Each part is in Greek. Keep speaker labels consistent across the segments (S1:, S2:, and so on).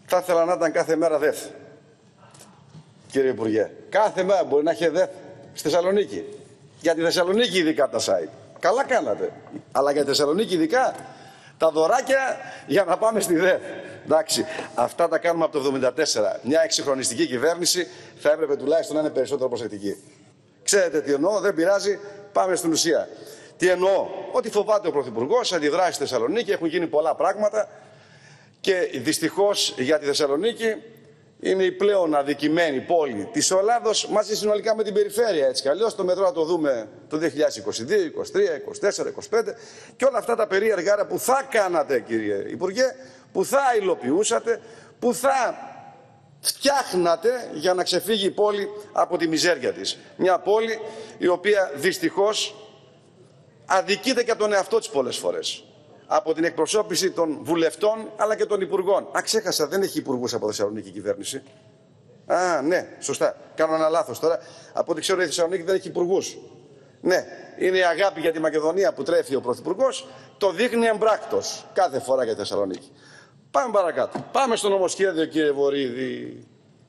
S1: Θα ήθελα να ήταν κάθε μέρα ΔΕΘ, κύριε Υπουργέ. Κάθε μέρα μπορεί να έχει ΔΕΘ στη Θεσσαλονίκη. Για τη Θεσσαλονίκη ειδικά τα site. Καλά κάνατε. Αλλά για τη Θεσσαλονίκη ειδικά τα δωράκια για να πάμε στη ΔΕΘ. Εντάξει, αυτά τα κάνουμε από το 1974. Μια εξυγχρονιστική κυβέρνηση θα έπρεπε τουλάχιστον να είναι περισσότερο προσεκτική. Ξέρετε τι εννοώ, δεν πειράζει, πάμε στην ουσία. Τι εννοώ, ότι φοβάται ο Πρωθυπουργός, αντιδράσει στη Θεσσαλονίκη, έχουν γίνει πολλά πράγματα και δυστυχώς για τη Θεσσαλονίκη είναι η πλέον αδικημένη πόλη της Ελλάδος μαζί συνολικά με την περιφέρεια. Έτσι κι αλλιώς το μετρό θα το δούμε το 2022, 2023, 2024, 2025 και όλα αυτά τα περίεργα άρα που θα κάνατε, κύριε Υπουργέ, που θα υλοποιούσατε, που θα φτιάχνατε για να ξεφύγει η πόλη από τη μιζέρια της. Μια πόλη η οποία δυστυχώς αδικείται και από τον εαυτό της πολλές φορές. Από την εκπροσώπηση των βουλευτών αλλά και των υπουργών. Α, ξέχασα, δεν έχει υπουργούς από Θεσσαλονίκη κυβέρνηση. Α, ναι, σωστά. Κάνω ένα λάθος τώρα. Από ό,τι ξέρω η Θεσσαλονίκη δεν έχει υπουργούς. Ναι, είναι η αγάπη για τη Μακεδονία που τρέφει ο Πρωθυπουργός. Το δείχνει εμπράκτος κάθε φορά για τη Θεσσαλονίκη. Πάμε παρακάτω. Πάμε στο νομοσχέδιο, κύριε Βορίδη.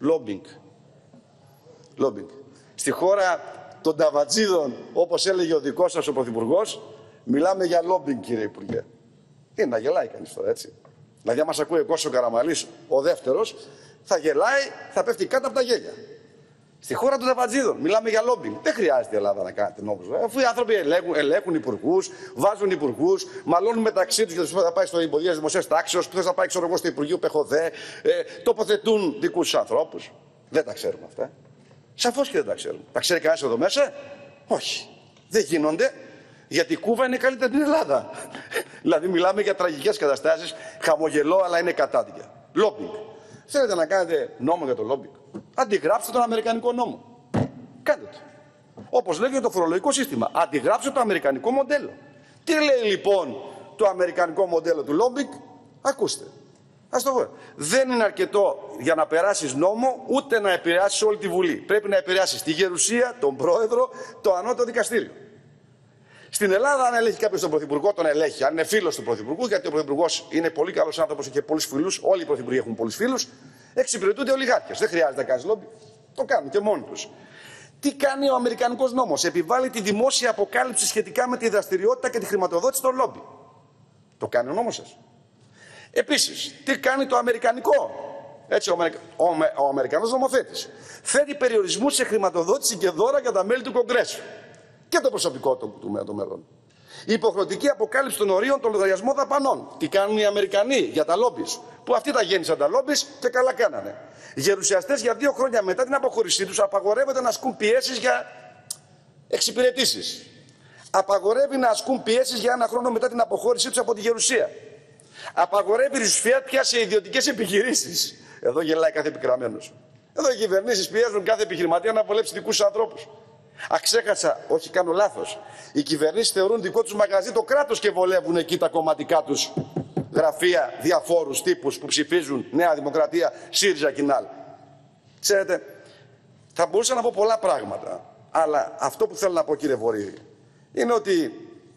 S1: Λόμπινγκ. Στη χώρα των ταβατζίδων, όπως έλεγε ο δικός σας ο Πρωθυπουργός, μιλάμε για λόμπινγκ, κύριε Υπουργέ. Είναι να γελάει κανείς τώρα, έτσι. Δηλαδή, αν μας ακούει ο Κώστας Καραμανλής, ο δεύτερος, θα γελάει, θα πέφτει κάτω από τα γέλια. Στη χώρα των ταβατζίδων, μιλάμε για λόμπινγκ. Δεν χρειάζεται η Ελλάδα να κάνετε νόμους. Αφού οι άνθρωποι ελέγχουν υπουργούς, βάζουν υπουργούς, μαλώνουν μεταξύ τους για το ποιος θα πάει στο Υπουργείο Δημοσίας Τάξεως, ποιος θα πάει, ξέρω εγώ, στο Υπουργείο ΠΕΧΟΔΕ, τοποθετούν δικούς τους ανθρώπους. Δεν τα ξέρουμε αυτά. Σαφώς και δεν τα ξέρουμε. Τα ξέρει κανένας εδώ μέσα? Όχι. Δεν γίνονται. Γιατί η Κούβα είναι καλύτερη από την Ελλάδα. Δηλαδή, μιλάμε για τραγικές καταστάσεις. Χαμογελώ, αλλά είναι κατάδικια. Λόμπινγκ. Θέλετε να κάνετε νόμο για το λόμπινγκ? Αντιγράψτε τον αμερικανικό νόμο. Κάντε το. Όπως λέγεται το φορολογικό σύστημα. Αντιγράψτε το αμερικανικό μοντέλο. Τι λέει λοιπόν το αμερικανικό μοντέλο του λόμπινγκ? Ακούστε. Ας το πω. Δεν είναι αρκετό για να περάσεις νόμο ούτε να επηρεάσεις όλη τη Βουλή. Πρέπει να επηρεάσεις τη Γερουσία, τον Πρόεδρο, το Ανώτατο Δικαστήριο. Στην Ελλάδα, αν ελέγχει κάποιος τον Πρωθυπουργό, τον ελέγχει. Αν είναι φίλος του Πρωθυπουργού, γιατί ο Πρωθυπουργός είναι πολύ καλός άνθρωπος και πολλούς φίλους, όλοι οι Πρωθυπουργοί έχουν πολλούς φίλους, εξυπηρετούνται ολιγάρχες. Δεν χρειάζεται να κάνεις λόμπι. Το κάνουν και μόνοι τους. Τι κάνει ο αμερικανικός νόμος? Επιβάλλει τη δημόσια αποκάλυψη σχετικά με τη δραστηριότητα και τη χρηματοδότηση των λόμπι. Το κάνει ο νόμος σας. Επίσης, τι κάνει το αμερικανικό? Έτσι, ο Αμερικανός νομοθέτης θέτει περιορισμούς σε χρηματοδότηση και δώρα για τα μέλη του Κογκρέσου και το προσωπικό των μέλων. Η υποχρεωτική αποκάλυψη των ορίων των λογαριασμών δαπανών. Τι κάνουν οι Αμερικανοί για τα λόμπις? Που αυτοί τα γέννησαν τα λόμπις και καλά κάνανε. Γερουσιαστές για 2 χρόνια μετά την αποχώρησή τους απαγορεύεται να ασκούν πιέσεις για εξυπηρετήσεις. Απαγορεύει να ασκούν πιέσεις για 1 χρόνο μετά την αποχώρησή τους από τη Γερουσία. Απαγορεύει ρουσφέτια σε ιδιωτικές επιχειρήσεις. Εδώ γελάει κάθε επικραμμένος. Εδώ οι κυβερνήσεις πιέζουν κάθε επιχειρηματία να βολέψει δικούς τους ανθρώπους. Ξέχασα, όχι, κάνω λάθος. Οι κυβερνήσεις θεωρούν δικό τους μαγαζί το κράτος και βολεύουν εκεί τα κομματικά τους γραφεία, διαφόρους τύπους που ψηφίζουν Νέα Δημοκρατία, ΣΥΡΙΖΑ και ΝΑΛ. Ξέρετε, θα μπορούσα να πω πολλά πράγματα, αλλά αυτό που θέλω να πω, κύριε Βορίδη, είναι ότι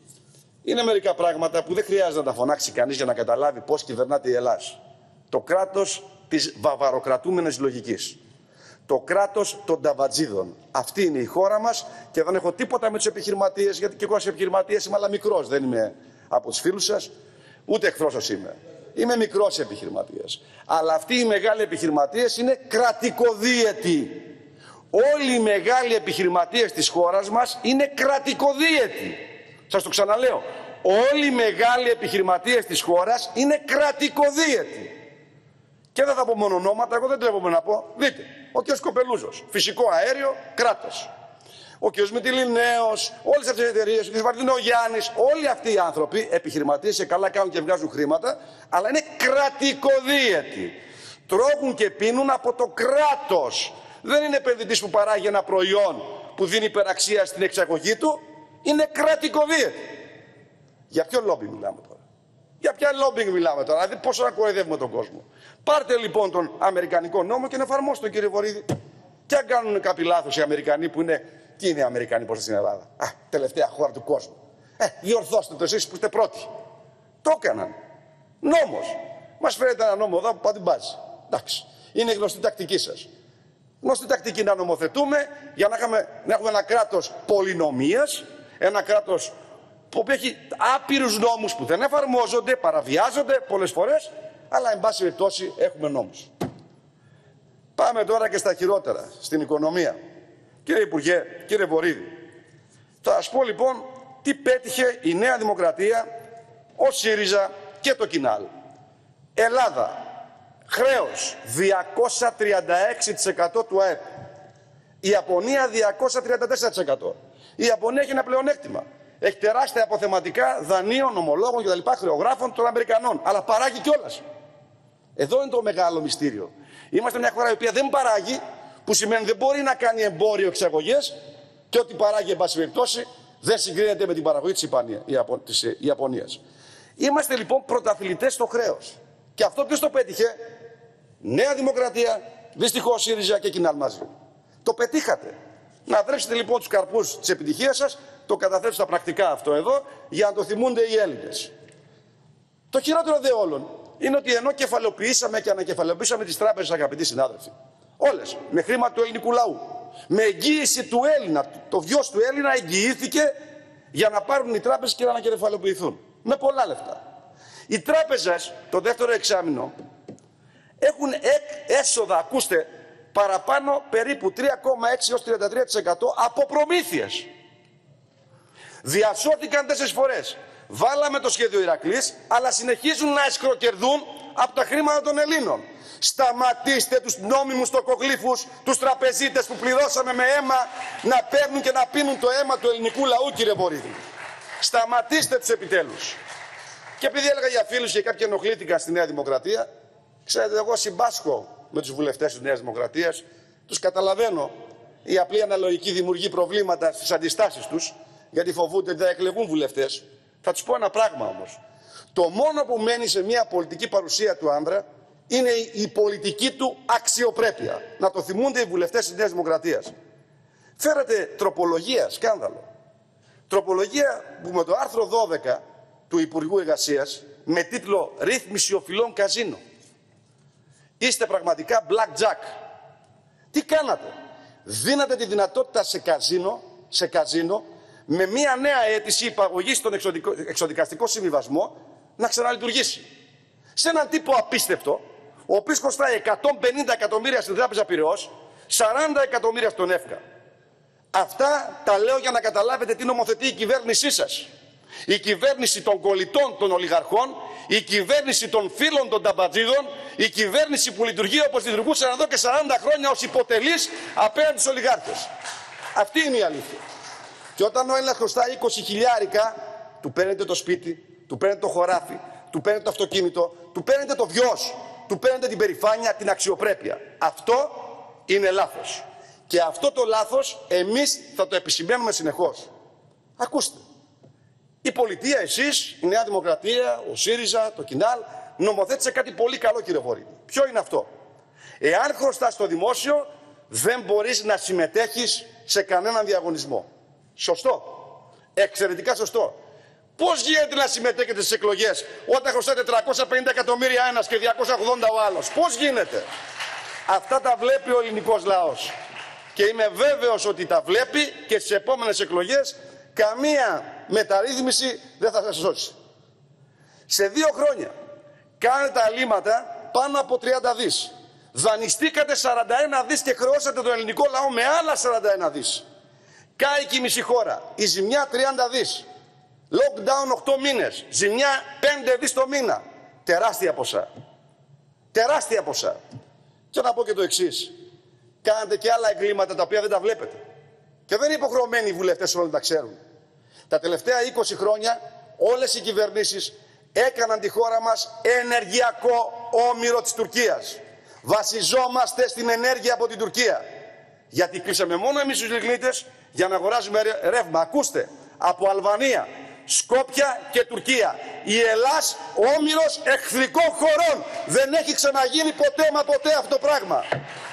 S1: είναι μερικά πράγματα που δεν χρειάζεται να τα φωνάξει κανείς για να καταλάβει πώς κυβερνάται η Ελλάδα. Το κράτος της βαβαροκρατούμενης λογικής. Το κράτος των ταβατζίδων. Αυτή είναι η χώρα μας και δεν έχω τίποτα με τους επιχειρηματίες, γιατί και εγώ ως επιχειρηματίας είμαι, αλλά μικρός. Δεν είμαι από τους φίλους σας, ούτε εχθρός σας είμαι. Είμαι μικρός επιχειρηματίας. Αλλά αυτοί οι μεγάλοι επιχειρηματίες είναι κρατικοδίαιτοι. Όλοι οι μεγάλοι επιχειρηματίες της χώρας μας είναι κρατικοδίαιτοι. Σας το ξαναλέω. Όλοι οι μεγάλοι επιχειρηματίες της χώρας είναι κρατικοδίαιτοι. Και δεν θα πω μόνο ονόματα, εγώ δεν τρέπομαι να πω. Δείτε, ο κ. Κοπελούζος, φυσικό αέριο, κράτος. Ο κ. Μητυλινέος, όλες αυτές οι εταιρείες, ο κ. Βαρτινογιάννης, όλοι αυτοί οι άνθρωποι, επιχειρηματίες και καλά κάνουν και βγάζουν χρήματα, αλλά είναι κρατικοδίαιτοι. Τρώγουν και πίνουν από το κράτος. Δεν είναι επενδυτής που παράγει ένα προϊόν που δίνει υπεραξία στην εξαγωγή του, είναι κρατικοδίαιτοι. Για ποιο λόμπι μιλάμε τώρα? Για ποια λόμπινγκ μιλάμε τώρα? Δηλαδή πόσο να κοροϊδεύουμε τον κόσμο? Πάρτε λοιπόν τον αμερικανικό νόμο και να εφαρμόστε τον, κύριε Βορίδη. Και αν κάνουν κάποιοι λάθος οι Αμερικανοί που είναι. Τι είναι οι Αμερικανοί προς στην Ελλάδα? Τελευταία χώρα του κόσμου. Διορθώστε το εσείς που είστε πρώτοι. Το έκαναν. Νόμος. Μας φέρετε ένα νόμο εδώ που πάτε μπάζει. Εντάξει. Είναι γνωστή τακτική σας. Γνωστή τακτική να νομοθετούμε για να έχουμε ένα κράτος πολυνομίας, ένα κράτος που έχει άπειρους νόμους που δεν εφαρμόζονται, παραβιάζονται πολλές φορές, αλλά εν πάση περιπτώσει έχουμε νόμους. Πάμε τώρα και στα χειρότερα, στην οικονομία. Κύριε Υπουργέ, κύριε Βορίδη, θα σας πω λοιπόν τι πέτυχε η Νέα Δημοκρατία, ο ΣΥΡΙΖΑ και το ΚΙΝΑΛ. Ελλάδα, χρέος 236% του ΑΕΠ. Η Ιαπωνία 234%. Η Ιαπωνία έχει ένα πλεονέκτημα. Έχει τεράστια αποθεματικά δανείων, ομολόγων κτλ. Χρεογράφων των Αμερικανών. Αλλά παράγει κιόλας. Εδώ είναι το μεγάλο μυστήριο. Είμαστε μια χώρα η οποία δεν παράγει, που σημαίνει δεν μπορεί να κάνει εμπόριο εξαγωγές και ό,τι παράγει, εν πάση περιπτώσει, δεν συγκρίνεται με την παραγωγή της Ιαπωνίας. Είμαστε λοιπόν πρωταθλητές στο χρέος. Και αυτό ποιος το πέτυχε? Νέα Δημοκρατία, δυστυχώς ΣΥΡΙΖΑ και ΚΙΝΑΛ μαζί. Το πετύχατε. Να δρέψετε λοιπόν τους καρπούς της επιτυχίας σας, το καταθέτω στα πρακτικά αυτό εδώ, για να το θυμούνται οι Έλληνες. Το χειρότερο δε όλων είναι ότι ενώ κεφαλαιοποιήσαμε και ανακεφαλαιοποιήσαμε τις τράπεζες, αγαπητοί συνάδελφοι, όλες με χρήμα του ελληνικού λαού, με εγγύηση του Έλληνα, το γιος του Έλληνα εγγυήθηκε για να πάρουν οι τράπεζες και να ανακεφαλαιοποιηθούν. Με πολλά λεφτά. Οι τράπεζες το δεύτερο εξάμηνο έχουν έσοδα, ακούστε, παραπάνω περίπου 3,6 έως 33% από προμήθειες. Διασώθηκαν 4 φορές. Βάλαμε το σχέδιο Ηρακλής, αλλά συνεχίζουν να εσκροκερδούν από τα χρήματα των Ελλήνων. Σταματήστε τους νόμιμους τοκογλύφους, τους τραπεζίτες που πληρώσαμε με αίμα να παίρνουν και να πίνουν το αίμα του ελληνικού λαού, κύριε Βορίδη. Σταματήστε τους επιτέλους. Και επειδή έλεγα για φίλους και κάποιοι ενοχλήθηκαν στη Νέα Δημοκρατία, ξέρετε, εγώ συμπάσχω με τους βουλευτές της Νέας Δημοκρατίας, τους καταλαβαίνω. Η απλή αναλογική δημιουργεί προβλήματα στις αντιστάσεις τους, γιατί φοβούνται ότι θα εκλεγούν βουλευτές. Θα τους πω ένα πράγμα όμως. Το μόνο που μένει σε μια πολιτική παρουσία του άνδρα είναι η πολιτική του αξιοπρέπεια. Να το θυμούνται οι βουλευτές της Νέας Δημοκρατίας. Φέρατε τροπολογία, σκάνδαλο. Τροπολογία που με το άρθρο 12 του Υπουργού Εργασίας, με τίτλο «Ρύθμιση οφειλών καζίνο». Είστε πραγματικά blackjack. Τι κάνατε? Δίνατε τη δυνατότητα σε καζίνο με μια νέα αίτηση υπαγωγή στον εξοδικαστικό συμβιβασμό να ξαναλειτουργήσει. Σε έναν τύπο απίστευτο, ο οποίος κοστάει 150 εκατομμύρια στην Τράπεζα Πειραιώς, 40 εκατομμύρια στον ΕΦΚΑ. Αυτά τα λέω για να καταλάβετε τι νομοθετεί η κυβέρνησή σας. Η κυβέρνηση των κολλητών των ολιγαρχών, η κυβέρνηση των φίλων των ταμπατζίδων, η κυβέρνηση που λειτουργεί όπως λειτουργούσαν εδώ και 40 χρόνια ως υποτελής απέναντι στους ολιγάρχες. Αυτή είναι η αλήθεια. Και όταν ο Έλληνας χρωστάει 20 χιλιάρικα, του παίρνετε το σπίτι, του παίρνετε το χωράφι, του παίρνετε το αυτοκίνητο, του παίρνετε το βιός, του παίρνετε την περηφάνεια, την αξιοπρέπεια. Αυτό είναι λάθος. Και αυτό το λάθος εμείς θα το επισημαίνουμε συνεχώς. Ακούστε. Η πολιτεία, εσείς, η Νέα Δημοκρατία, ο ΣΥΡΙΖΑ, το ΚΙΝΑΛ, νομοθέτησε κάτι πολύ καλό, κύριε Βορίδη. Ποιο είναι αυτό? Εάν χρωστάς στο δημόσιο, δεν μπορείς να συμμετέχεις σε κανέναν διαγωνισμό. Σωστό. Εξαιρετικά σωστό. Πώς γίνεται να συμμετέχετε στις εκλογές όταν χρωστάτε 350 εκατομμύρια ένας και 280 ο άλλος? Πώς γίνεται? Αυτά τα βλέπει ο ελληνικός λαός. Και είμαι βέβαιος ότι τα βλέπει και στις επόμενες εκλογές καμία μεταρρύθμιση δεν θα σας σώσει. Σε 2 χρόνια κάνετε αλήματα πάνω από 30 δις. Δανειστήκατε 41 δις και χρεώσατε τον ελληνικό λαό με άλλα 41 δις. Κάηκε η μισή χώρα. Η ζημιά 30 δις. Lockdown 8 μήνες. Ζημιά 5 δις το μήνα. Τεράστια ποσά. Τεράστια ποσά. Και να πω και το εξής. Κάνετε και άλλα εγκλήματα τα οποία δεν τα βλέπετε. Και δεν είναι υποχρεωμένοι οι βουλευτές όλοι να τα ξέρουν. Τα τελευταία 20 χρόνια όλες οι κυβερνήσεις έκαναν τη χώρα μας ενεργειακό όμηρο της Τουρκίας. Βασιζόμαστε στην ενέργεια από την Τουρκία. Γιατί κλείσαμε μόνο εμείς τους λιγνίτες για να αγοράζουμε ρεύμα. Ακούστε, από Αλβανία, Σκόπια και Τουρκία. Η Ελλάς όμηρος εχθρικών χωρών. Δεν έχει ξαναγίνει ποτέ μα ποτέ αυτό το πράγμα.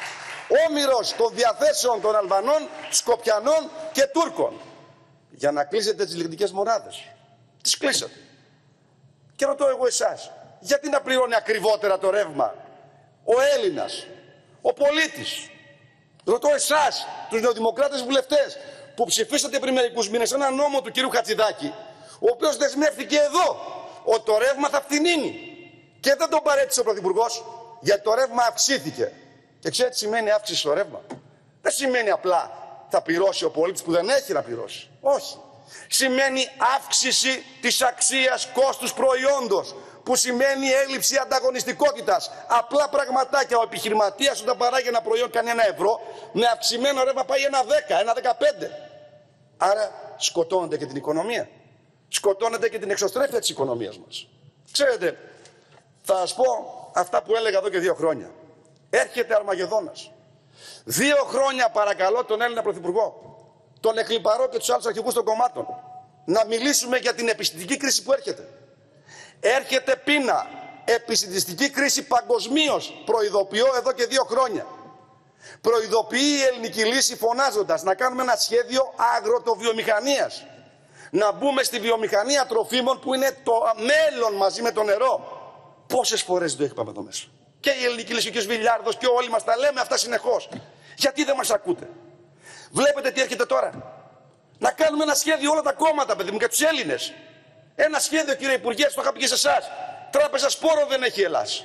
S1: Όμηρος των διαθέσεων των Αλβανών, Σκοπιανών και Τούρκων. Για να κλείσετε τις λιγνικές μονάδες. Τις κλείσατε. Και ρωτώ εγώ εσάς, γιατί να πληρώνει ακριβότερα το ρεύμα ο Έλληνας, ο πολίτης, ρωτώ εσάς, τους νεοδημοκράτες βουλευτές, που ψηφίσατε πριν μερικούς μήνες ένα νόμο του κυρίου Χατζηδάκη, ο οποίος δεσμεύτηκε εδώ ότι το ρεύμα θα φθηνίνει. Και δεν τον παρέτησε ο Πρωθυπουργός, γιατί το ρεύμα αυξήθηκε. Και ξέρετε τι σημαίνει αύξηση στο ρεύμα? Δεν σημαίνει απλά θα πληρώσει ο πολίτης που δεν έχει να πληρώσει. Όχι. Σημαίνει αύξηση της αξίας κόστους προϊόντος, που σημαίνει έλλειψη ανταγωνιστικότητας. Απλά πραγματάκια. Ο επιχειρηματίας όταν παράγει ένα προϊόν κάνει €1, με αυξημένο ρεύμα πάει $1,10, $1,15. Άρα σκοτώνεται και την οικονομία. Σκοτώνεται και την εξωστρέφεια της οικονομίας μας. Ξέρετε, θα σας πω αυτά που έλεγα εδώ και 2 χρόνια. Έρχεται Αρμαγεδόνας. 2 χρόνια παρακαλώ τον Έλληνα Πρωθυπουργό, τον εκλιπαρώ και τους άλλους αρχηγούς των κομμάτων, να μιλήσουμε για την επιστημιστική κρίση που έρχεται. Έρχεται πείνα, επιστημιστική κρίση παγκοσμίως, προειδοποιώ εδώ και 2 χρόνια. Προειδοποιεί η ελληνική λύση φωνάζοντας να κάνουμε ένα σχέδιο αγροτοβιομηχανίας. Να μπούμε στη βιομηχανία τροφίμων που είναι το μέλλον μαζί με το νερό. Πόσες φορές το είπαμε εδώ μέσα? Και η ελληνική λύση και ο κ. Βιλιάρδος και όλοι μας τα λέμε αυτά συνεχώς. Γιατί δεν μας ακούτε? Βλέπετε τι έρχεται τώρα? Να κάνουμε ένα σχέδιο όλα τα κόμματα, παιδί μου, για τους Έλληνες. Ένα σχέδιο, κύριε Υπουργέ, το είχα πει και σε εσάς. Τράπεζα σπόρων δεν έχει η Ελλάδα.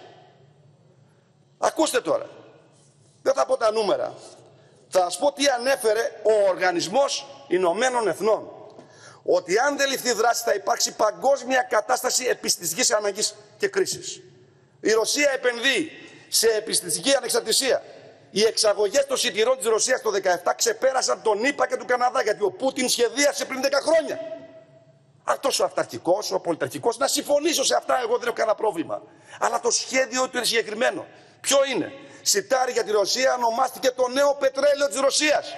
S1: Ακούστε τώρα. Δεν θα πω τα νούμερα. Θα σας πω τι ανέφερε ο Οργανισμός Ηνωμένων Εθνών. Ότι αν δεν ληφθεί δράση θα υπάρξει παγκόσμια κατάσταση επιστημιστικής ανάγκης και κρίσης. Η Ρωσία επενδύει σε επιστημιστική ανεξαρτησία. Οι εξαγωγές των σιτηρών της Ρωσίας το 2017 ξεπέρασαν τον ΗΠΑ και του Καναδά, γιατί ο Πούτιν σχεδίασε πριν 10 χρόνια. Αυτός ο αυταρχικός, ο πολιταρχικός, να συμφωνήσω σε αυτά, εγώ δεν έχω κανένα πρόβλημα. Αλλά το σχέδιο του είναι συγκεκριμένο. Ποιο είναι? Σιτάρι για τη Ρωσία ονομάστηκε το νέο πετρέλαιο της Ρωσίας.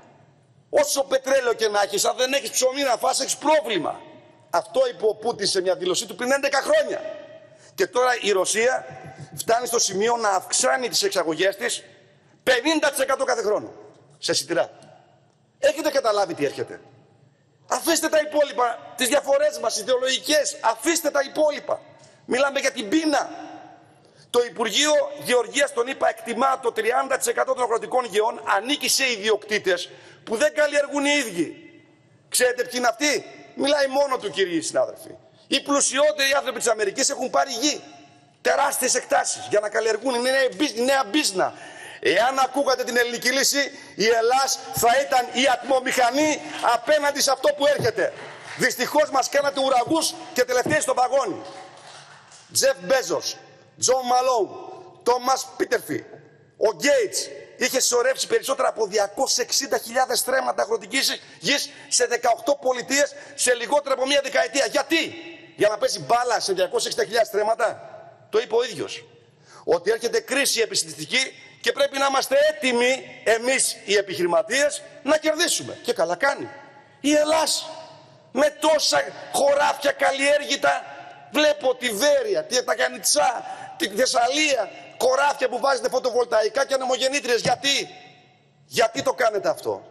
S1: Όσο πετρέλαιο και να έχεις, αν δεν έχεις ψωμί να φας, έχεις πρόβλημα. Αυτό είπε ο Πούτιν σε μια δήλωσή του πριν 11 χρόνια. Και τώρα η Ρωσία φτάνει στο σημείο να αυξάνει τις εξαγωγές της 50% κάθε χρόνο σε σιτηρά. Έχετε καταλάβει τι έρχεται? Αφήστε τα υπόλοιπα, τις διαφορές μας, ιδεολογικές, αφήστε τα υπόλοιπα. Μιλάμε για την πείνα. Το Υπουργείο Γεωργίας τον είπα εκτιμά το 30% των αγροτικών γεών ανήκει σε ιδιοκτήτες που δεν καλλιεργούν οι ίδιοι. Ξέρετε ποιοι είναι αυτοί? Μιλάει μόνο του, κύριοι συνάδελφοι. Οι πλουσιότεροι άνθρωποι της Αμερικής έχουν πάρει γη. Τεράστιες εκτάσεις για να καλλιεργούν. Είναι νέα μπίζνα. Εάν ακούγατε την ελληνική λύση, η Ελλάς θα ήταν η ατμομηχανή απέναντι σε αυτό που έρχεται. Δυστυχώς μας κάνατε ουραγούς και τελευταίοι στο βαγόνι. Τζεφ Μπέζος, Τζον Μαλόουν, Τόμας Πίτερφι, ο Γκέιτς είχε συσσωρεύσει περισσότερα από 260.000 στρέμματα αγροτικής γης σε 18 πολιτείες σε λιγότερο από 1 δεκαετία. Γιατί? Για να πέσει μπάλα σε 260.000 στρέμματα? Το είπε ο ίδιος. Ότι έρχεται κρίση επιστημιστική και πρέπει να είμαστε έτοιμοι εμείς οι επιχειρηματίες να κερδίσουμε. Και καλά κάνει. Η Ελλάς με τόσα χωράφια καλλιέργητα, βλέπω τη Βέρεια, τη Τακανιτσά, τη Θεσσαλία, χωράφια που βάζετε φωτοβολταϊκά και ανεμογεννήτριες. Γιατί το κάνετε αυτό?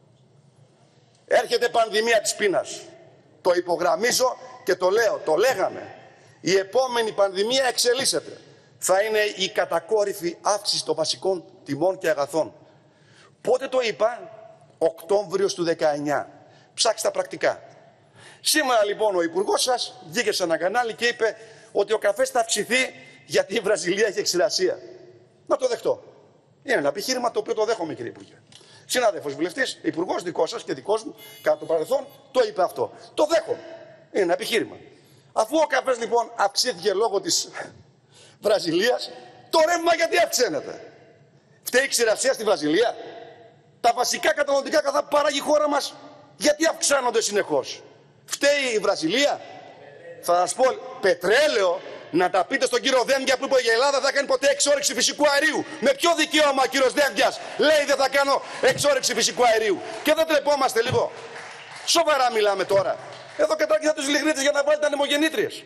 S1: Έρχεται πανδημία της πείνας. Το υπογραμμίζω και το λέω, το λέγαμε. Η επόμενη πανδημία εξελίσσεται. Θα είναι η κατακόρυφη αύξηση των βασικών τιμών και αγαθών. Πότε το είπα? Οκτώβριος του 19. Ψάξτε τα πρακτικά. Σήμερα λοιπόν ο υπουργός σας βγήκε σε ένα κανάλι και είπε ότι ο καφές θα αυξηθεί γιατί η Βραζιλία έχει ξηρασία. Να το δεχτώ. Είναι ένα επιχείρημα το οποίο το δέχομαι, κύριε Υπουργέ. Συνάδελφος βουλευτής, υπουργός δικός σας και δικός μου, κατά το παρελθόν, το είπε αυτό. Το δέχομαι. Είναι ένα επιχείρημα. Αφού ο καφές λοιπόν αυξήθηκε λόγω της Βραζιλίας, το ρεύμα γιατί αυξάνεται? Φταίει η ξηρασία στη Βραζιλία? Τα βασικά καταναλωτικά αγαθά που παράγει η χώρα μας, γιατί αυξάνονται συνεχώς? Φταίει η Βραζιλία? Θα σας πω, πετρέλαιο, να τα πείτε στον κύριο Δένδια που είπε η Ελλάδα δεν θα κάνει ποτέ εξόρυξη φυσικού αερίου. Με ποιο δικαίωμα ο κύριος Δένδιας λέει δεν θα κάνω εξόρυξη φυσικού αερίου? Και δεν τρεπόμαστε λίγο? Σοβαρά μιλάμε τώρα. Εδώ κατάγγειλα τους λιγνίτες για να βάλετε ανεμογεννήτριες.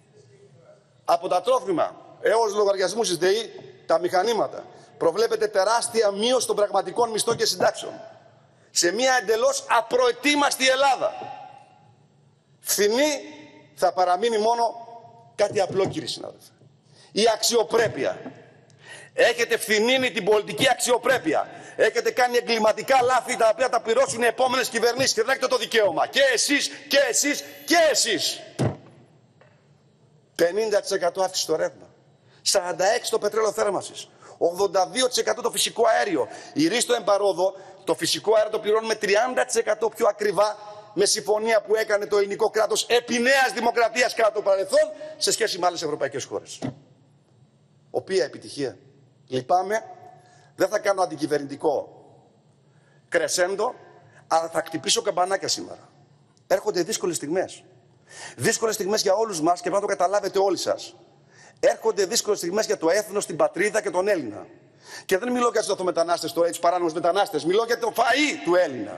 S1: Από τα τρόφιμα έως λογαριασμούς της ΔΕΗ, τα μηχανήματα, προβλέπεται τεράστια μείωση των πραγματικών μισθών και συντάξεων. Σε μια εντελώς απροετοίμαστη Ελλάδα. Φθηνή θα παραμείνει μόνο κάτι απλό, κύριε συνάδελφε. Η αξιοπρέπεια. Έχετε φθηνίνει την πολιτική αξιοπρέπεια. Έχετε κάνει εγκληματικά λάθη τα οποία τα πληρώσουν οι επόμενες κυβερνήσεις και δεν έχετε το δικαίωμα. Και εσείς, και εσείς, και εσείς. 50% αύξηση στο ρεύμα. 46% το πετρέλαιο θέρμανσης. 82% το φυσικό αέριο. Η Ρίστο Εμπαρόδο, το φυσικό αέριο το πληρώνουμε 30% πιο ακριβά με συμφωνία που έκανε το ελληνικό κράτος επί Νέας Δημοκρατίας κατά το παρελθόν σε σχέση με άλλες ευρωπαϊκές χώρες. Οποία επιτυχία. Λυπάμαι, δεν θα κάνω αντικυβερνητικό κρεσέντο, αλλά θα χτυπήσω καμπανάκια σήμερα. Έρχονται δύσκολες στιγμές. Δύσκολες στιγμές για όλους μας και πρέπει να το καταλάβετε όλοι σας. Έρχονται δύσκολες στιγμές για το έθνος, την πατρίδα και τον Έλληνα. Και δεν μιλώ για τους λαθρομετανάστες, τους παράνομους μετανάστες, μιλώ για το φαΐ του Έλληνα.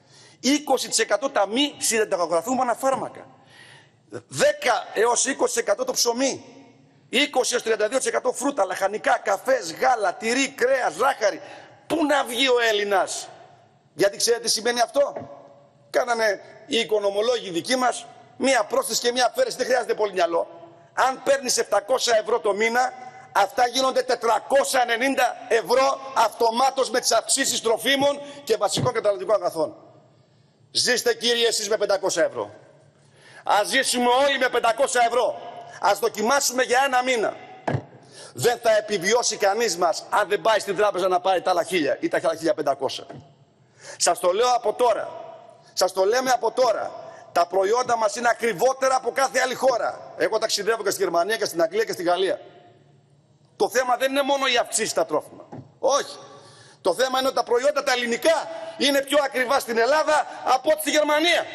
S1: 20% τα μη συνταγογραφούμενα φάρμακα. 10 έως 20% το ψωμί. 20 έως 32% φρούτα, λαχανικά, καφές, γάλα, τυρί, κρέας, ζάχαρη. Πού να βγει ο Έλληνας? Γιατί ξέρετε τι σημαίνει αυτό? Κάνανε οι οικονομολόγοι δικοί μας μία πρόσθεση και μία αφαίρεση, δεν χρειάζεται πολύ μυαλό. Αν παίρνεις 700 ευρώ το μήνα, αυτά γίνονται 490 ευρώ αυτομάτως με τις αυξήσεις τροφίμων και βασικών καταναλωτικών αγαθών. Ζήστε κύριοι εσείς με 500 ευρώ. Ας ζήσουμε όλοι με 500 ευρώ. Ας δοκιμάσουμε για ένα μήνα. Δεν θα επιβιώσει κανείς μας αν δεν πάει στην τράπεζα να πάρει τα άλλα 1000 ή τα 1500. Σας το λέω από τώρα. Σας το λέμε από τώρα. Τα προϊόντα μας είναι ακριβότερα από κάθε άλλη χώρα. Εγώ ταξιδεύω και στη Γερμανία και στην Αγγλία και στη Γαλλία. Το θέμα δεν είναι μόνο οι αυξήσεις στα τρόφιμα. Όχι. Το θέμα είναι ότι τα προϊόντα τα ελληνικά είναι πιο ακριβά στην Ελλάδα από ό,τι στη Γερμανία.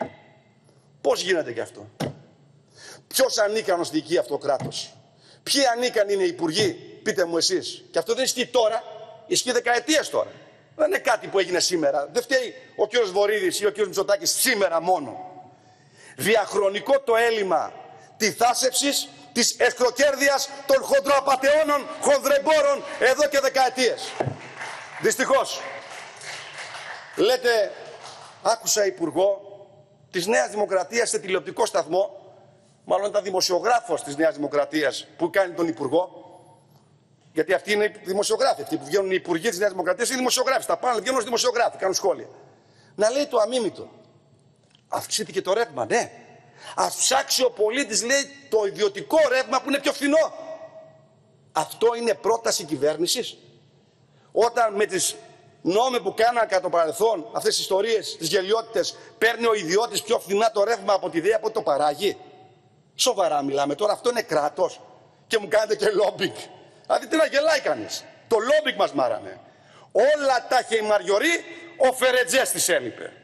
S1: Πώς γίνεται και αυτό? Ποιος ανίκανος διοικεί αυτό το κράτος? Ποιοι ανίκανοι είναι οι υπουργοί? Πείτε μου εσείς. Και αυτό δεν ισχύει τώρα, ισχύει δεκαετίες τώρα. Δεν είναι κάτι που έγινε σήμερα. Δεν φταίει ο κ. Βορίδης ή ο κ. Μητσοτάκης σήμερα μόνο. Διαχρονικό το έλλειμμα της θάσευσης, της ευκροκέρδειας των χοντροαπατεώνων, χονδρεμπόρων εδώ και δεκαετίες. Δυστυχώς. Λέτε, άκουσα υπουργό της Νέας Δημοκρατίας σε τηλεοπτικό σταθμό, μάλλον ήταν δημοσιογράφος της Νέας Δημοκρατίας που κάνει τον υπουργό, γιατί αυτοί είναι δημοσιογράφοι, αυτοί που βγαίνουν οι υπουργοί της Νέας Δημοκρατίας είναι δημοσιογράφοι, στα πάνε βγαίνουν ως δημοσιογράφοι, κάνουν σχόλια. Να λέει το αμίμητο. Αυξήθηκε το ρεύμα, ναι. Ας ψάξει ο πολίτης, λέει, το ιδιωτικό ρεύμα που είναι πιο φθηνό. Αυτό είναι πρόταση κυβέρνησης? Όταν με τις νόμοι που κάναν κατά το παρελθόν, αυτές τις ιστορίες, τις γελιότητες, παίρνει ο ιδιώτης πιο φθηνά το ρεύμα από τη ΔΕΑ που το παράγει? Σοβαρά μιλάμε τώρα? Αυτό είναι κράτος? Και μου κάνετε και λόμπινγκ. Δηλαδή τι να γελάει κανείς? Το λόμπινγκ μας μάρανε. Όλα τα είχε η Μαριωρή, ο Φερετζές της έλειπε.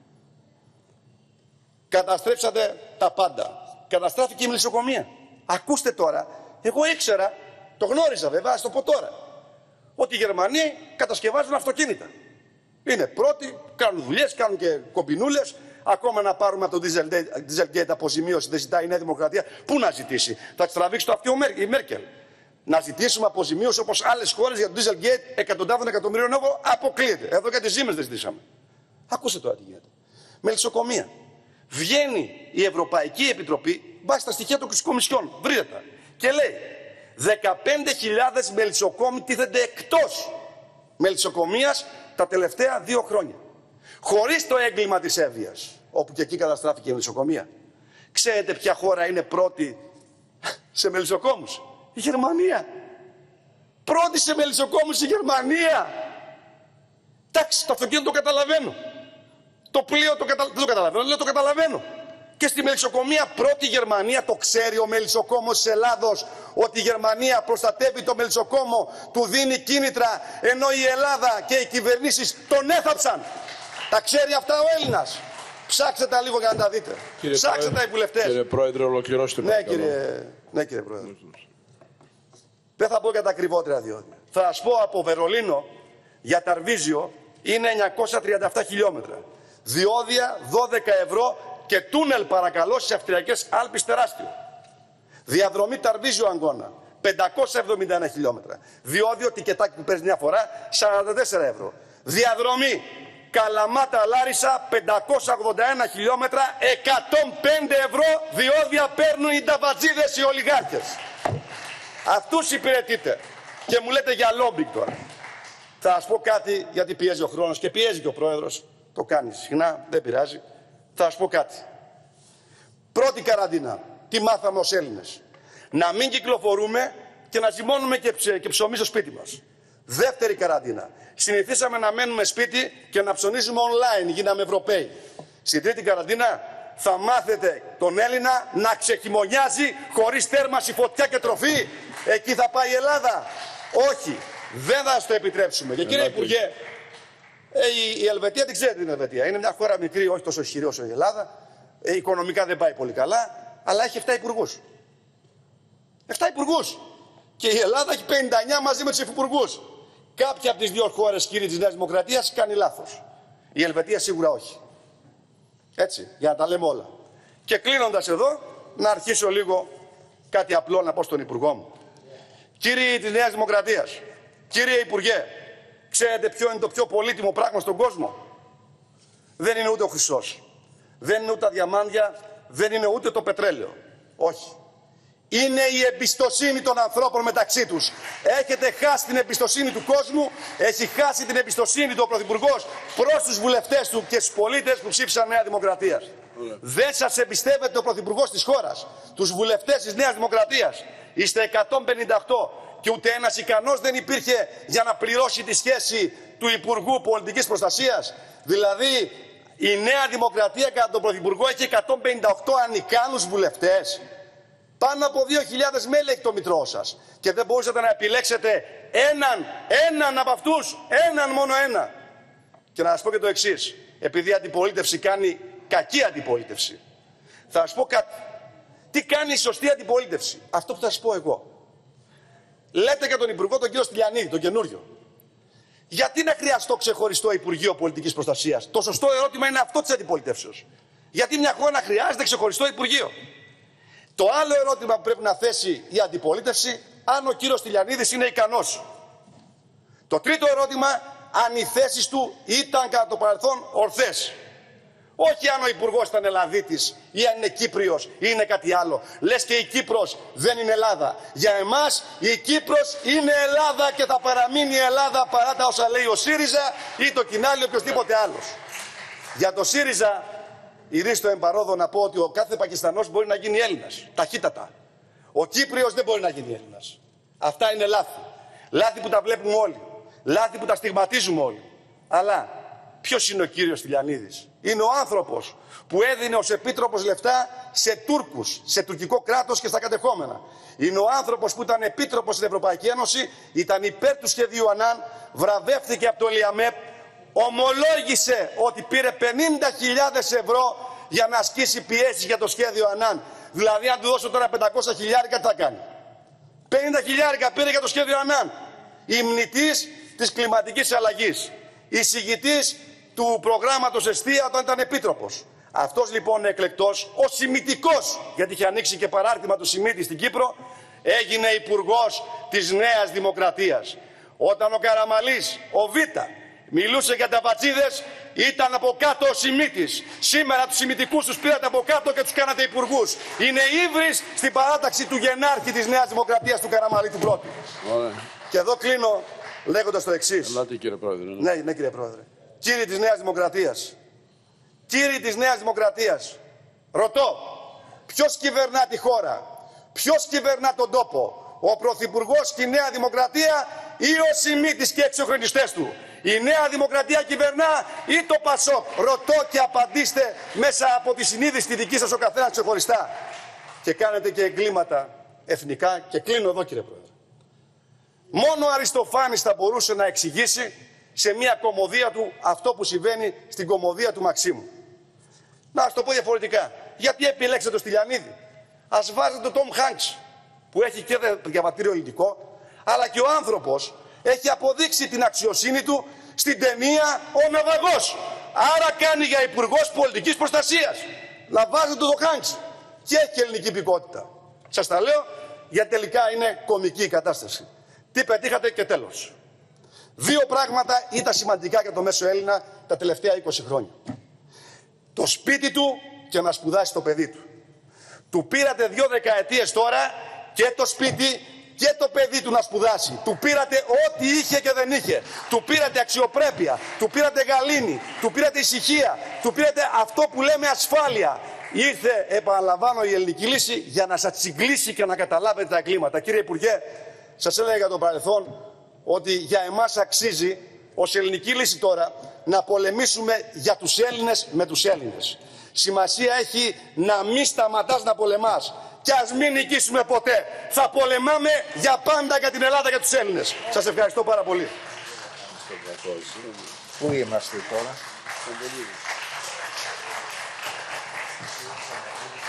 S1: Καταστρέψατε τα πάντα. Καταστράφηκε η μελισσοκομεία. Ακούστε τώρα, εγώ ήξερα, το γνώριζα βέβαια, ας το πω τώρα, ότι οι Γερμανοί κατασκευάζουν αυτοκίνητα. Είναι πρώτοι, κάνουν δουλειές, κάνουν και κομπινούλες. Ακόμα να πάρουμε από το Dieselgate αποζημίωση, δεν ζητάει η Νέα Δημοκρατία. Πού να ζητήσει? Θα της τραβήξει το αυτιά η Μέρκελ. Να ζητήσουμε αποζημίωση όπως άλλες χώρες για το Dieselgate εκατοντάδων εκατομμυρίων ευρώ? Αποκλείεται. Εδώ και τις Siemens δεν ζητήσαμε. Ακούστε τώρα τι γίνεται. Μελισσοκομεία. Βγαίνει η Ευρωπαϊκή Επιτροπή, βάσει τα στοιχεία των Κομισιών, βρείτε τα, και λέει 15.000 μελισσοκόμοι τίθενται εκτός μελισσοκομείας τα τελευταία 2 χρόνια. Χωρίς το έγκλημα της Εύβοιας, όπου και εκεί καταστράφηκε η μελισσοκομεία. Ξέρετε ποια χώρα είναι πρώτη σε μελισσοκόμους? Η Γερμανία. Πρώτη σε μελισσοκόμους η Γερμανία. Εντάξει, το αυτοκίνητο το καταλαβαίνω. Το πλοίο δεν το καταλαβαίνω, λέω το καταλαβαίνω. Και στη μελισσοκομεία πρώτη Γερμανία. Το ξέρει ο μελισσοκόμος της Ελλάδος ότι η Γερμανία προστατεύει το μελισσοκόμο, του δίνει κίνητρα, ενώ η Ελλάδα και οι κυβερνήσεις τον έθαψαν. Τα ξέρει αυτά ο Έλληνας. Ψάξτε τα λίγο για να τα δείτε. Ψάξτε τα οι βουλευτές.
S2: Κύριε Πρόεδρε, ολοκληρώστε.
S1: Ναι, κύριε Πρόεδρε. Δεν θα πω για τα ακριβότερα διόδια. Θα σας πω από Βερολίνο για Ταρβίζιο είναι 937 χιλιόμετρα. Διόδια 12 ευρώ και τούνελ παρακαλώ στις Αυστριακές Άλπεις τεράστιο. Διαδρομή Ταρβίζιο Αγκώνα 571 χιλιόμετρα. Διόδιο τικετάκι που παίρνει μια φορά 44 ευρώ. Διαδρομή Καλαμάτα Λάρισα 581 χιλιόμετρα 105 ευρώ. Διόδια παίρνουν οι νταβατζίδες οι ολιγάρχες. Αυτούς υπηρετείτε. Και μου λέτε για λόμπινγκ τώρα. Θα σας πω κάτι, γιατί πιέζει ο χρόνος και πιέζει και ο πρόεδρος. Το κάνει συχνά, δεν πειράζει. Θα σας πω κάτι. Πρώτη καραντίνα. Τι μάθαμε ως Έλληνες? Να μην κυκλοφορούμε και να ζυμώνουμε και ψωμί στο σπίτι μας. Δεύτερη καραντίνα. Συνηθίσαμε να μένουμε σπίτι και να ψωνίζουμε online. Γίναμε Ευρωπαίοι. Στην τρίτη καραντίνα θα μάθετε τον Έλληνα να ξεχειμωνιάζει χωρίς θέρμανση, φωτιά και τροφή. Εκεί θα πάει η Ελλάδα? Όχι. Δεν θα το επιτρέψουμε. Και κύριε Υπουργέ, η Ελβετία την ξέρετε την Ελβετία. Είναι μια χώρα μικρή, όχι τόσο ισχυρή όσο η Ελλάδα. Οικονομικά δεν πάει πολύ καλά, αλλά έχει 7 υπουργούς. 7 υπουργούς. Και η Ελλάδα έχει 59 μαζί με τους υφυπουργούς. Κάποια από τις δύο χώρες, κύριοι της Νέας Δημοκρατίας, κάνει λάθος. Η Ελβετία σίγουρα όχι. Έτσι, για να τα λέμε όλα. Και κλείνοντας εδώ, να αρχίσω λίγο κάτι απλό να πω στον Υπουργό μου. Κύριοι της Νέας Δημοκρατίας, κύριε Υπουργέ, ξέρετε ποιο είναι το πιο πολύτιμο πράγμα στον κόσμο? Δεν είναι ούτε ο χρυσός, δεν είναι ούτε τα διαμάντια, δεν είναι ούτε το πετρέλαιο. Όχι. Είναι η εμπιστοσύνη των ανθρώπων μεταξύ τους. Έχετε χάσει την εμπιστοσύνη του κόσμου, έχει χάσει την εμπιστοσύνη του ο Πρωθυπουργός προς τους βουλευτές του και στους πολίτες που ψήφισαν Νέα Δημοκρατία. Δεν σας εμπιστεύεται ο Πρωθυπουργός της χώρας, τους βουλευτές της Νέας Δημοκρατίας. Είστε 158 και ούτε ένας ικανός δεν υπήρχε για να πληρώσει τη σχέση του Υπουργού Πολιτικής Προστασίας. Δηλαδή η Νέα Δημοκρατία κατά τον Πρωθυπουργό έχει 158 ανικάνους βουλευτές. Πάνω από 2.000 μέλη έχει το μητρό σας. Και δεν μπορούσατε να επιλέξετε έναν από αυτούς, μόνο ένα. Και να σας πω και το εξής. Επειδή η αντιπολίτευση κάνει κακή αντιπολίτευση, θα σας πω κάτι. Τι κάνει η σωστή αντιπολίτευση? Αυτό που θα σας πω εγώ. Λέτε για τον Υπουργό τον κύριο Στυλιανίδη, τον καινούριο. Γιατί να χρειαστώ ξεχωριστό Υπουργείο Πολιτικής Προστασίας? Το σωστό ερώτημα είναι αυτό της αντιπολιτεύσεως. Γιατί μια χώρα χρειάζεται ξεχωριστό Υπουργείο? Το άλλο ερώτημα που πρέπει να θέσει η αντιπολίτευση, αν ο κύριος Στυλιανίδης είναι ικανός. Το τρίτο ερώτημα, αν οι θέσεις του ήταν κατά το παρελθόν ορθές. Όχι αν ο Υπουργός ήταν Ελλαδίτης ή αν είναι Κύπριος ή είναι κάτι άλλο. Λες και η Κύπρος δεν είναι Ελλάδα. Για εμάς η Κύπρος είναι Ελλάδα και θα παραμείνει η Ελλάδα παρά τα όσα λέει ο ΣΥΡΙΖΑ ή το Κινάλι ή οποιοδήποτε άλλος. Για το ΣΥΡΙΖΑ, ηρίστο εμπαρόδο να πω ότι ο κάθε Πακιστανός μπορεί να γίνει Έλληνας. Ταχύτατα. Ο Κύπριος δεν μπορεί να γίνει Έλληνας. Αυτά είναι λάθη. Λάθη που τα βλέπουμε όλοι. Λάθη που τα στιγματίζουμε όλοι. Αλλά ποιος είναι ο κύριος Στυλιανίδης? Είναι ο άνθρωπος που έδινε ως επίτροπος λεφτά σε Τούρκους, σε τουρκικό κράτος και στα κατεχόμενα. Είναι ο άνθρωπος που ήταν επίτροπος στην Ευρωπαϊκή Ένωση, ήταν υπέρ του σχεδίου Ανάν, βραβεύτηκε από το ΕΛΙΑΜΕΠ, ομολόγησε ότι πήρε 50.000 ευρώ για να ασκήσει πιέσεις για το σχέδιο Ανάν. Δηλαδή αν του δώσω τώρα 500.000 τι θα κάνει? 50.000 πήρε για το σχέδιο Ανάν. Υμνητής της κλιματικής αλλαγής. Εισηγητής του προγράμματος Εστία όταν ήταν επίτροπος. Αυτός λοιπόν εκλεκτός, ο Σημητικός, γιατί είχε ανοίξει και παράρτημα του Σημίτη στην Κύπρο, έγινε υπουργός της Νέας Δημοκρατίας. Όταν ο Καραμαλής, ο Β, μιλούσε για τα βατσίδες, ήταν από κάτω ο Σημίτης. Σήμερα τους Σημητικούς τους πήρατε από κάτω και τους κάνατε υπουργούς. Είναι ύβρις στην παράταξη του γενάρχη της Νέας Δημοκρατίας, του Καραμαλή του πρώτου. Και εδώ κλείνω λέγοντας το εξής.
S2: Κύριε Πρόεδρε.
S1: Ναι, κύριε Πρόεδρε. Κύριοι της Νέας Δημοκρατίας, κύριοι της Νέας Δημοκρατίας, ρωτώ, ποιος κυβερνά τη χώρα, ποιος κυβερνά τον τόπο, ο Πρωθυπουργός και η Νέα Δημοκρατία ή ο Σημίτης και οι εξωχρονιστές του? Η Νέα Δημοκρατία κυβερνά ή το ΠΑΣΟΚ? Ρωτώ και απαντήστε μέσα από τη συνείδηση τη δική σας ο καθένας ξεχωριστά. Και κάνετε και εγκλήματα εθνικά. Και κλείνω εδώ, κύριε Πρόεδρε. Μόνο ο Αριστοφάνης θα μπορούσε να εξηγήσει σε μια κωμωδία του αυτό που συμβαίνει στην κωμωδία του Μαξίμου. Να σας το πω διαφορετικά. Γιατί επιλέξετε το Στυλιανίδη? Ας βάζετε τον Τόμ Χάνκς, που έχει και διαβατήριο ελληνικό, αλλά και ο άνθρωπος έχει αποδείξει την αξιοσύνη του στην ταινία «Ο Ναυαγός». Άρα κάνει για υπουργός πολιτικής προστασίας. Να βάζετε τον Χάνκς. Και έχει ελληνική υπηκότητα. Σας τα λέω γιατί τελικά είναι κωμική η κατάσταση. Τι πετύχατε και τέλος. Δύο πράγματα ήταν σημαντικά για το μέσο Έλληνα τα τελευταία 20 χρόνια. Το σπίτι του και να σπουδάσει το παιδί του. Του πήρατε 2 δεκαετίες τώρα και το σπίτι και το παιδί του να σπουδάσει. Του πήρατε ό,τι είχε και δεν είχε. Του πήρατε αξιοπρέπεια, του πήρατε γαλήνη, του πήρατε ησυχία, του πήρατε αυτό που λέμε ασφάλεια. Ήρθε, επαναλαμβάνω, η ελληνική λύση για να σας τσιγκλίσει και να καταλάβετε τα εγκλήματα. Κύριε Υπουργέ, σας έλεγα για το παρελθόν ότι για εμάς αξίζει ως ελληνική λύση τώρα να πολεμήσουμε για τους Έλληνες με τους Έλληνες. Σημασία έχει να μην σταματάς να πολεμάς. Και ας μην νικήσουμε ποτέ. Θα πολεμάμε για πάντα για την Ελλάδα και τους Έλληνες. Σας ευχαριστώ πάρα πολύ.
S2: Πού είμαστε τώρα?